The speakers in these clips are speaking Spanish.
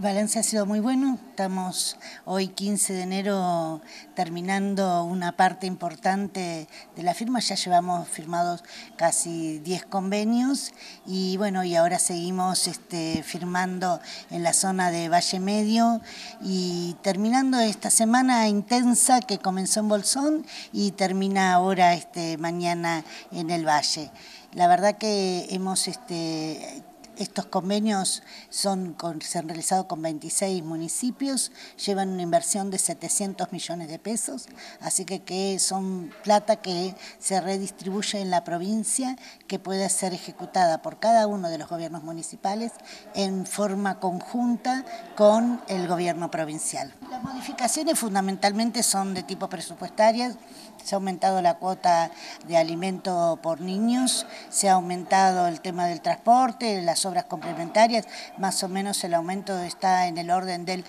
balance ha sido muy bueno. Estamos hoy 15 de enero terminando una parte importante de la firma. Ya llevamos firmados casi 10 convenios y bueno, y ahora seguimos firmando en la zona de Valle Medio y terminando esta semana intensa que comenzó en Bolsón y termina ahora mañana en el Valle. La verdad que hemos estos convenios se han realizado con 26 municipios, llevan una inversión de 700 millones de pesos, así que son plata que se redistribuye en la provincia, que puede ser ejecutada por cada uno de los gobiernos municipales en forma conjunta con el gobierno provincial. Las modificaciones fundamentalmente son de tipo presupuestarias. Se ha aumentado la cuota de alimento por niños, se ha aumentado el tema del transporte, las obras complementarias, más o menos el aumento está en el orden del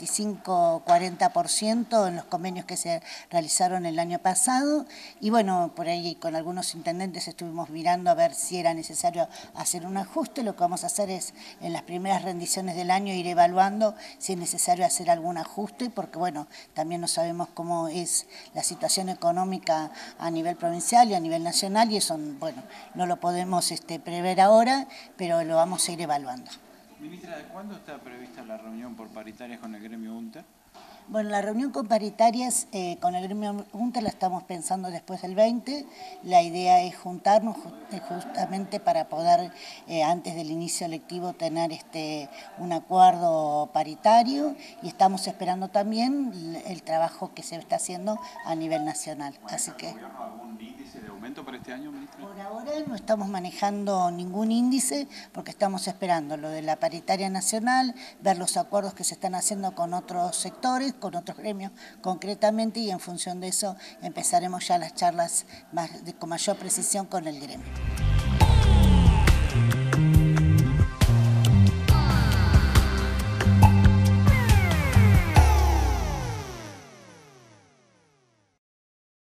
35-40% en los convenios que se realizaron el año pasado y bueno, por ahí con algunos intendentes estuvimos mirando a ver si era necesario hacer un ajuste. Lo que vamos a hacer es en las primeras rendiciones del año ir evaluando si es necesario hacer algún ajuste, porque bueno, también no sabemos cómo es la situación económica a nivel provincial y a nivel nacional, y eso, bueno, no lo podemos prever ahora, pero lo vamos a ir evaluando. Ministra, ¿cuándo está prevista la reunión por paritarias con el gremio UNTER? Bueno, la reunión con paritarias con el gremio UNTER la estamos pensando después del 20. La idea es juntarnos justamente para poder, antes del inicio lectivo, tener un acuerdo paritario, y estamos esperando también el trabajo que se está haciendo a nivel nacional. Así que, ¿algún índice de aumento para este año, ministra? Por ahora no estamos manejando ningún índice porque estamos esperando lo de la paritaria nacional, ver los acuerdos que se están haciendo con otros sectores, con otros gremios concretamente, y en función de eso empezaremos ya las charlas con mayor precisión con el gremio.